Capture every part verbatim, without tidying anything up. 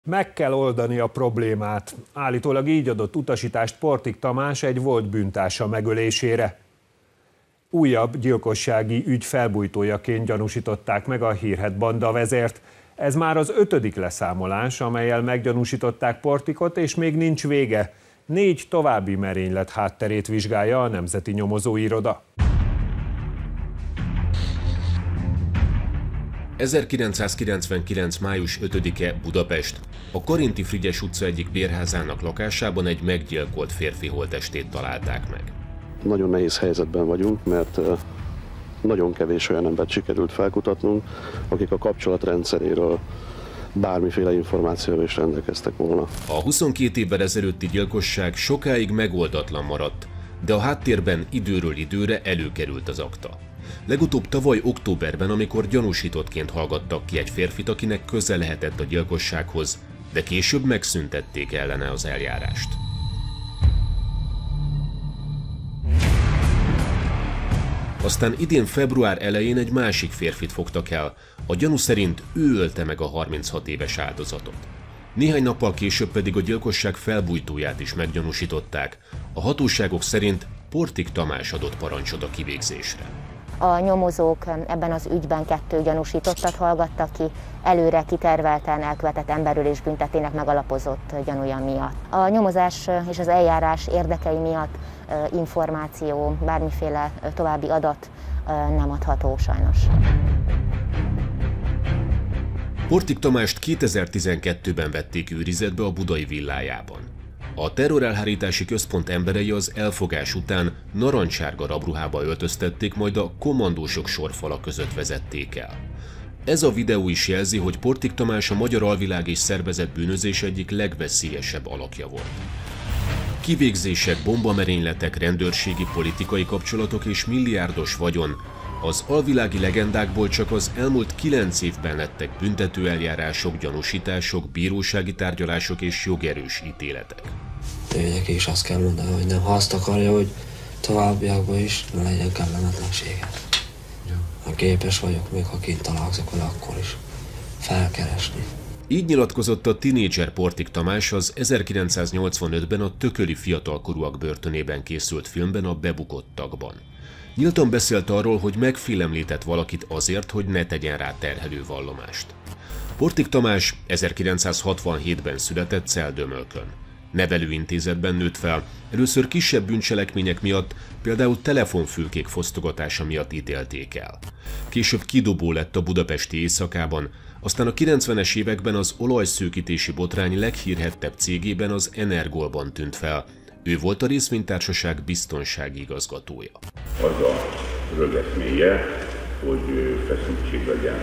Meg kell oldani a problémát. Állítólag így adott utasítást Portik Tamás egy volt bűntársa megölésére. Újabb gyilkossági ügy felbujtójaként gyanúsították meg a hírhedt banda vezért. Ez már az ötödik leszámolás, amellyel meggyanúsították Portikot, és még nincs vége. Négy további merénylet hátterét vizsgálja a Nemzeti Nyomozóiroda. ezerkilencszázkilencvenkilenc. május ötödike, Budapest. A Karinti Frigyes utca egyik bérházának lakásában egy meggyilkolt férfi holttestét találták meg. Nagyon nehéz helyzetben vagyunk, mert nagyon kevés olyan embert sikerült felkutatnunk, akik a kapcsolat rendszeréről bármiféle információval is rendelkeztek volna. A huszonkét évvel ezelőtti gyilkosság sokáig megoldatlan maradt, de a háttérben időről időre előkerült az akta. Legutóbb tavaly októberben, amikor gyanúsítottként hallgattak ki egy férfit, akinek köze lehetett a gyilkossághoz, de később megszüntették ellene az eljárást. Aztán idén február elején egy másik férfit fogtak el. A gyanú szerint ő ölte meg a harminchat éves áldozatot. Néhány nappal később pedig a gyilkosság felbujtóját is meggyanúsították. A hatóságok szerint Portik Tamás adott parancsot a kivégzésre. A nyomozók ebben az ügyben kettő gyanúsítottat hallgattak ki, előre kitervelten elkövetett emberölés büntetének megalapozott gyanúja miatt. A nyomozás és az eljárás érdekei miatt információ, bármiféle további adat nem adható sajnos. Portik Tamást kétezer-tizenkettőben vették őrizetbe a budai villájában. A terrorelhárítási központ emberei az elfogás után narancssárga rabruhába öltöztették, majd a kommandósok sorfala között vezették el. Ez a videó is jelzi, hogy Portik Tamás a magyar alvilág és szervezett bűnözés egyik legveszélyesebb alakja volt. Kivégzések, bombamerényletek, rendőrségi, politikai kapcsolatok és milliárdos vagyon. Az alvilági legendákból csak az elmúlt kilenc évben lettek büntetőeljárások, gyanúsítások, bírósági tárgyalások és jogerős ítéletek. Tényleg is azt kell mondani, hogy nem, ha azt akarja, hogy továbbiakban is ne legyen kellemetlensége. Ha képes vagyok, még ha kint találkozok vele, akkor is felkeresni. Így nyilatkozott a tinédzser Portik Tamás az ezerkilencszáznyolcvanötben a Tököli fiatalkorúak börtönében készült filmben, a Bebukott tagban. Nyíltan beszélt arról, hogy megfélemlített valakit azért, hogy ne tegyen rá terhelő vallomást. Portik Tamás ezerkilencszázhatvanhétben született Celldömölkön. Nevelőintézetben nőtt fel, először kisebb bűncselekmények miatt, például telefonfülkék fosztogatása miatt ítélték el. Később kidobó lett a budapesti éjszakában, aztán a kilencvenes években az olajszőkítési botrány leghírhettebb cégében, az Energolban tűnt fel. Ő volt a részvénytársaság biztonsági igazgatója. Az a rögeszméje, hogy feszültség legyen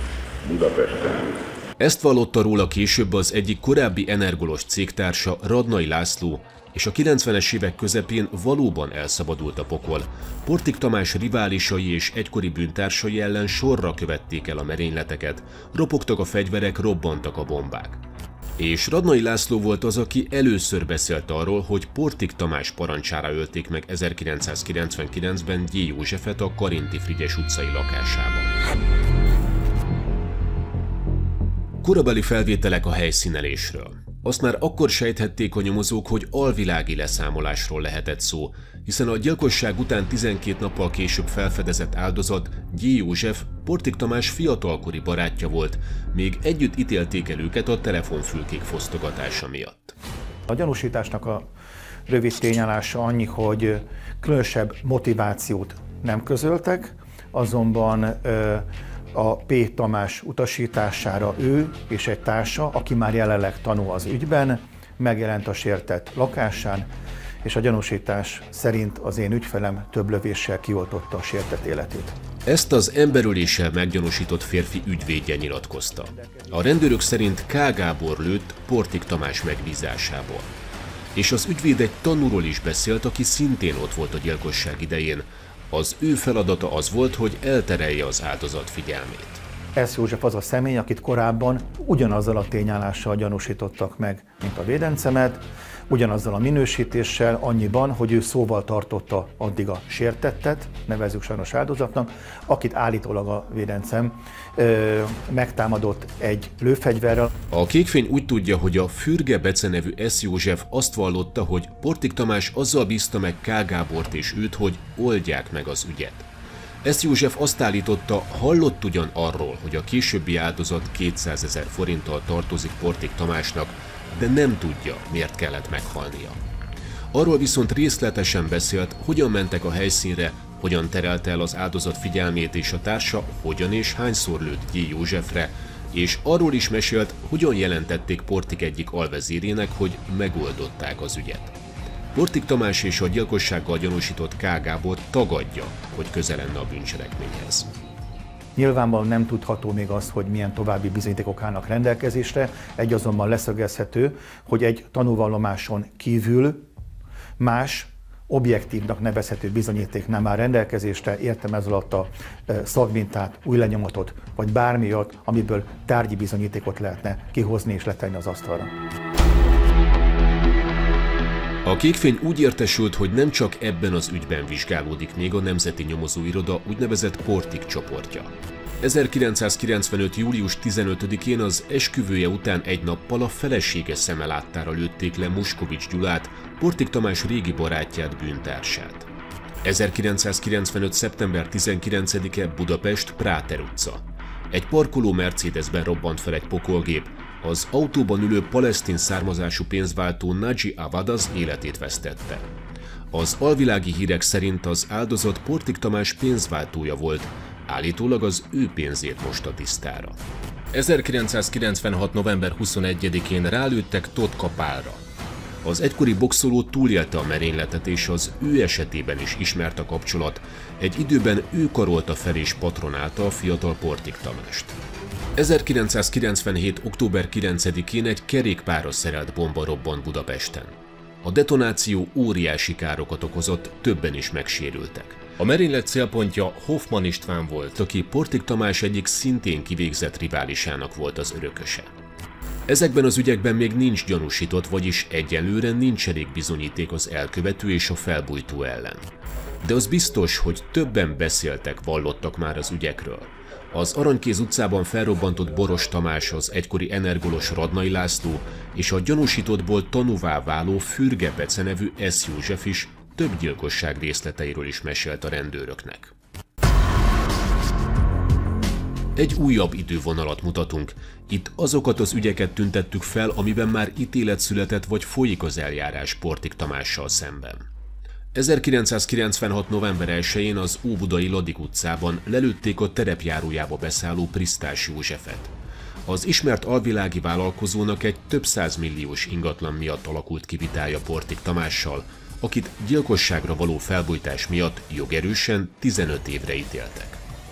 Budapesten. Ezt vallotta róla később az egyik korábbi Energolos cégtársa, Radnai László, és a kilencvenes évek közepén valóban elszabadult a pokol. Portik Tamás riválisai és egykori bűntársai ellen sorra követték el a merényleteket, ropogtak a fegyverek, robbantak a bombák. És Radnai László volt az, aki először beszélt arról, hogy Portik Tamás parancsára ölték meg ezerkilencszázkilencvenkilencben G. Józsefet a Karinti Frigyes utcai lakásában. Korabeli felvételek a helyszínelésről. Azt már akkor sejthették a nyomozók, hogy alvilági leszámolásról lehetett szó, hiszen a gyilkosság után tizenkét nappal később felfedezett áldozat, G. József, Portik Tamás fiatalkori barátja volt, még együtt ítélték el őket a telefonfülkék fosztogatása miatt. A gyanúsításnak a rövid tényállása annyi, hogy különösebb motivációt nem közöltek, azonban a P. Tamás utasítására ő és egy társa, aki már jelenleg tanul az ügyben, megjelent a sértett lakásán, és a gyanúsítás szerint az én ügyfelem több lövéssel kioltotta a sértett életét. Ezt az emberöléssel meggyanúsított férfi ügyvédje nyilatkozta. A rendőrök szerint K. Gábor lőtt Portik Tamás megbízásából. És az ügyvéd egy tanúról is beszélt, aki szintén ott volt a gyilkosság idején. Az ő feladata az volt, hogy elterelje az áldozat figyelmét. S. József az a személy, akit korábban ugyanazzal a tényállással gyanúsítottak meg, mint a védencemet, ugyanazzal a minősítéssel, annyiban, hogy ő szóval tartotta addig a sértettet, nevezzük sajnos áldozatnak, akit állítólag a védencem ö, megtámadott egy lőfegyverrel. A Kékfény úgy tudja, hogy a Fürge Bece nevű S. József azt vallotta, hogy Portik Tamás azzal bízta meg K. Gábort és őt, hogy oldják meg az ügyet. S. József azt állította, hallott ugyan arról, hogy a későbbi áldozat kétszázezer forinttal tartozik Portik Tamásnak, de nem tudja, miért kellett meghalnia. Arról viszont részletesen beszélt, hogyan mentek a helyszínre, hogyan terelte el az áldozat figyelmét és a társa hogyan és hányszor lőtt J. Józsefre, és arról is mesélt, hogyan jelentették Portik egyik alvezérének, hogy megoldották az ügyet. Portik Tamás és a gyilkossággal gyanúsított K. Gábor tagadja, hogy köze lenne a bűncselekményhez. Nyilvánvalóan nem tudható még az, hogy milyen további bizonyítékok állnak rendelkezésre, egy azonban leszögezhető, hogy egy tanúvallomáson kívül más, objektívnak nevezhető bizonyíték nem áll rendelkezésre, értem ez alatt a szagmintát, új lenyomatot, vagy bármi olyat, amiből tárgyi bizonyítékot lehetne kihozni és letenni az asztalra. A Kékfény úgy értesült, hogy nem csak ebben az ügyben vizsgálódik még a Nemzeti Nyomozóiroda úgynevezett Portik csoportja. ezerkilencszázkilencvenöt. július tizenötödikén az esküvője után egy nappal a felesége szeme láttára lőtték le Moskovics Gyulát, Portik Tamás régi barátját, bűntársát. ezerkilencszázkilencvenöt. szeptember tizenkilencedike, Budapest, Práter utca. Egy parkoló Mercedesben robbant fel egy pokolgép, az autóban ülő palesztin származású pénzváltó Naji Awad az életét vesztette. Az alvilági hírek szerint az áldozat Portik Tamás pénzváltója volt, állítólag az ő pénzét mosta tisztára. ezerkilencszázkilencvenhat. november huszonegyedikén rálőttek Totka Pálra. Az egykori boxoló túlélte a merényletet, és az ő esetében is ismert a kapcsolat. Egy időben ő karolta fel és patronálta a fiatal Portik Tamást. ezerkilencszázkilencvenhét. október kilencedikén egy kerékpárra szerelt bomba robbant Budapesten. A detonáció óriási károkat okozott, többen is megsérültek. A merénylet célpontja Hoffmann István volt, aki Portik Tamás egyik szintén kivégzett riválisának volt az örököse. Ezekben az ügyekben még nincs gyanúsított, vagyis egyelőre nincs elég bizonyíték az elkövető és a felbujtó ellen. De az biztos, hogy többen beszéltek, vallottak már az ügyekről. Az Aranykéz utcában felrobbantott Boros Tamás, az egykori energolos Radnai László és a gyanúsítottból tanúvá váló Fürge Bece nevű S. József is több gyilkosság részleteiről is mesélt a rendőröknek. Egy újabb idővonalat mutatunk. Itt azokat az ügyeket tüntettük fel, amiben már ítélet született vagy folyik az eljárás Portik Tamással szemben. ezerkilencszázkilencvenhat. november elsején az óbudai Ladik utcában lelőtték a terepjárójába beszálló Prisztás Józsefet. Az ismert alvilági vállalkozónak egy több százmilliós ingatlan miatt alakult ki vitája Portik Tamással, akit gyilkosságra való felbujtás miatt jogerősen tizenöt évre ítéltek.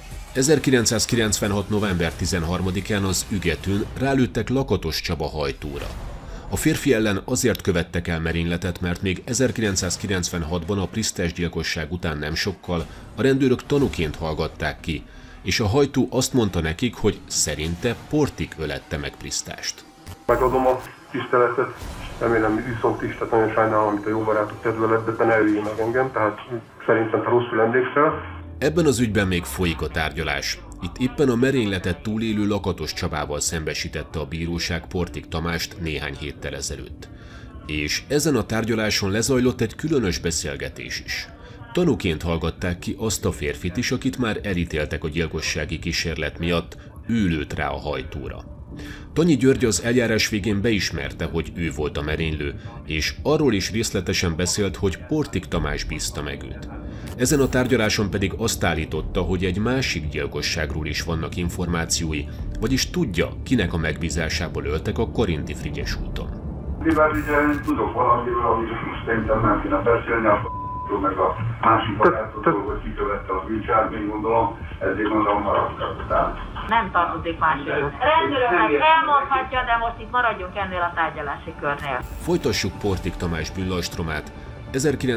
ezerkilencszázkilencvenhat. november tizenharmadikán az Ügetőn rálőttek Lakatos Csaba hajtóra. A férfi ellen azért követtek el merényletet, mert még ezerkilencszázkilencvenhatban a Prisztás gyilkosság után nem sokkal a rendőrök tanúként hallgatták ki, és a hajtó azt mondta nekik, hogy szerinte Portik ölette meg Prisztást. Megadom a tiszteletet, remélem viszont is, tehát nagyon sajnálom, amit a jó barátok kedve lett, de ne öljél meg engem, tehát szerintem te rosszul emlékszel. Ebben az ügyben még folyik a tárgyalás. Itt éppen a merényletet túlélő Lakatos Csabával szembesítette a bíróság Portik Tamást néhány héttel ezelőtt. És ezen a tárgyaláson lezajlott egy különös beszélgetés is. Tanúként hallgatták ki azt a férfit is, akit már elítéltek a gyilkossági kísérlet miatt, ő lőtt rá a hajtóra. Tanyi György az eljárás végén beismerte, hogy ő volt a merénylő, és arról is részletesen beszélt, hogy Portik Tamás bízta meg őt. Ezen a tárgyaláson pedig azt állította, hogy egy másik gyilkosságról is vannak információi, vagyis tudja, kinek a megbízásából öltek a Karinti Frigyes úton. Mivel ugye tudok valamiről, amiről szerintem nem kéne beszélni, a f***ról meg a másik barátodról, hogy kikövette a bűncselekményt, gondolom, ezért gondolom maradtak. Nem tartozik másról. Rendőröknek elmondhatja, de most itt maradjunk ennél a tárgyalási körnél. Folytassuk Portik Tamás bűnlajstromát.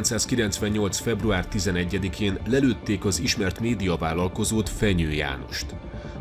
ezerkilencszázkilencvennyolc. február tizenegyedikén lelőtték az ismert médiavállalkozót, Fenyő Jánost.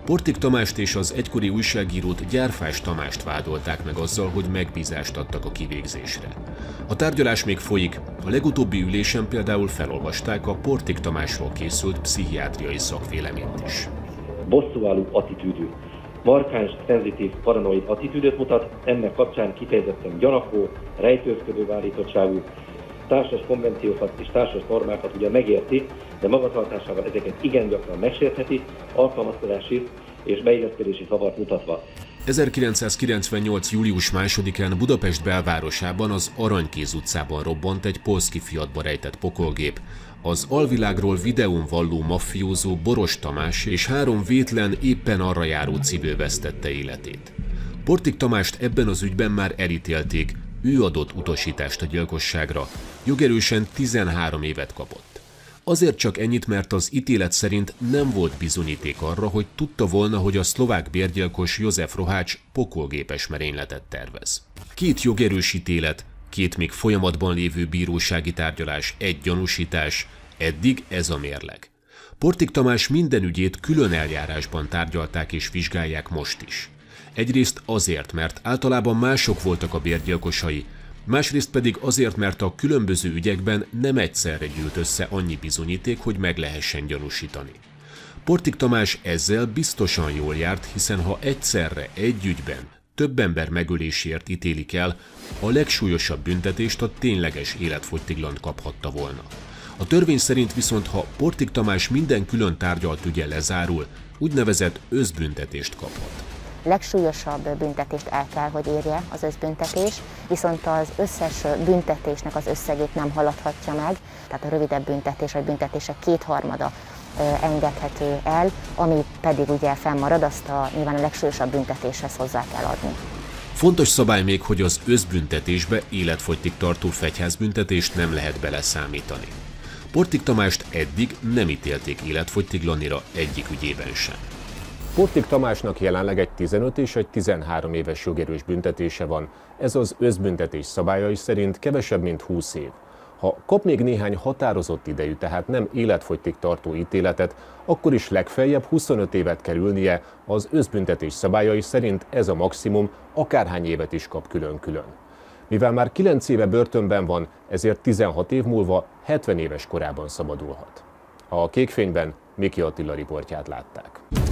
Portik Tamást és az egykori újságírót, Gyárfás Tamást vádolták meg azzal, hogy megbízást adtak a kivégzésre. A tárgyalás még folyik, a legutóbbi ülésen például felolvasták a Portik Tamásról készült pszichiátriai szakvéleményt is. Bosszúálló attitűdű, markáns, szenzitív, paranoid attitűdöt mutat, ennek kapcsán kifejezetten gyanakvó, rejtőzködő állítottságú, társas konvenciókat és társas normákat ugye megérti, de magatartásával ezeket igen gyakran megsértheti, alkalmazkodási és beilleszkedési zavart mutatva. ezerkilencszázkilencvennyolc. július másodikán Budapest belvárosában az Aranykéz utcában robbant egy polszki fiatba rejtett pokolgép. Az alvilágról videón valló maffiózó Boros Tamás és három vétlen, éppen arra járó civil vesztette életét. Portik Tamást ebben az ügyben már elítélték, ő adott utasítást a gyilkosságra, jogerősen tizenhárom évet kapott. Azért csak ennyit, mert az ítélet szerint nem volt bizonyíték arra, hogy tudta volna, hogy a szlovák bérgyilkos József Rohács pokolgépes merényletet tervez. Két jogerős ítélet, két még folyamatban lévő bírósági tárgyalás, egy gyanúsítás, eddig ez a mérleg. Portik Tamás minden ügyét külön eljárásban tárgyalták és vizsgálják most is. Egyrészt azért, mert általában mások voltak a bérgyilkosai, másrészt pedig azért, mert a különböző ügyekben nem egyszerre gyűlt össze annyi bizonyíték, hogy meg lehessen gyanúsítani. Portik Tamás ezzel biztosan jól járt, hiszen ha egyszerre egy ügyben több ember megöléséért ítélik el, a legsúlyosabb büntetést, a tényleges életfogytiglant kaphatta volna. A törvény szerint viszont, ha Portik Tamás minden külön tárgyalt ügye lezárul, úgynevezett összbüntetést kaphat. Legsúlyosabb büntetést el kell, hogy érje az összbüntetés, viszont az összes büntetésnek az összegét nem haladhatja meg, tehát a rövidebb büntetés vagy büntetések kétharmada engedhető el, ami pedig ugye fennmarad, azt a, nyilván a legsúlyosabb büntetéshez hozzá kell adni. Fontos szabály még, hogy az összbüntetésbe életfogytig tartó fegyházbüntetést nem lehet beleszámítani. Portik Tamást eddig nem ítélték életfogytiglanira egyik ügyében sem. Portik Tamásnak jelenleg egy tizenöt és egy tizenhárom éves jogerős büntetése van, ez az összbüntetés szabályai szerint kevesebb, mint húsz év. Ha kap még néhány határozott idejű, tehát nem életfogytig tartó ítéletet, akkor is legfeljebb huszonöt évet kell ülnie, az összbüntetés szabályai szerint ez a maximum, akárhány évet is kap külön-külön. Mivel már kilenc éve börtönben van, ezért tizenhat év múlva hetven éves korában szabadulhat. A Kékfényben Miki Attila riportját látták.